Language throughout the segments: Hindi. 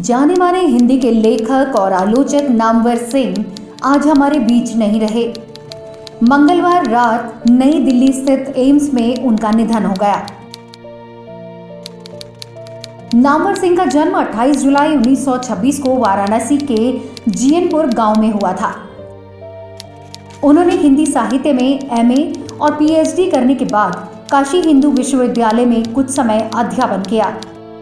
जाने माने हिंदी के लेखक और आलोचक नामवर सिंह आज हमारे बीच नहीं रहे। मंगलवार रात नई दिल्ली स्थित एम्स में उनका निधन हो गया। नामवर सिंह का जन्म 28 जुलाई 1926 को वाराणसी के जीएनपुर गांव में हुआ था। उन्होंने हिंदी साहित्य में एमए और पीएचडी करने के बाद काशी हिंदू विश्वविद्यालय में कुछ समय अध्यापन किया।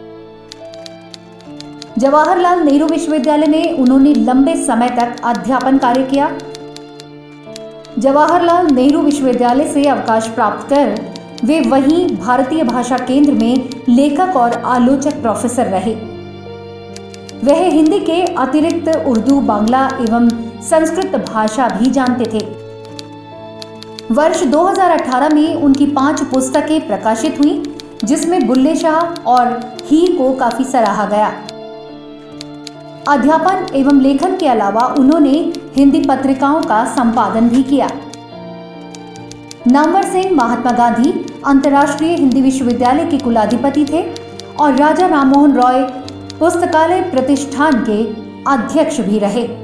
जवाहरलाल नेहरू विश्वविद्यालय में उन्होंने लंबे समय तक अध्यापन कार्य किया। जवाहरलाल नेहरू विश्वविद्यालय से अवकाश प्राप्त कर वे वहीं भारतीय भाषा केंद्र में लेखक और आलोचक प्रोफेसर रहे। वह हिंदी के अतिरिक्त उर्दू, बांग्ला एवं संस्कृत भाषा भी जानते थे। वर्ष 2018 में उनकी 5 पुस्तकें प्रकाशित हुई, जिसमें बुल्ले शाह और हीर को काफी सराहा गया। अध्यापन एवं लेखन के अलावा उन्होंने हिंदी पत्रिकाओं का संपादन भी किया। नामवर सिंह महात्मा गांधी अंतर्राष्ट्रीय हिंदी विश्वविद्यालय के कुलाधिपति थे और राजा राममोहन रॉय पुस्तकालय प्रतिष्ठान के अध्यक्ष भी रहे।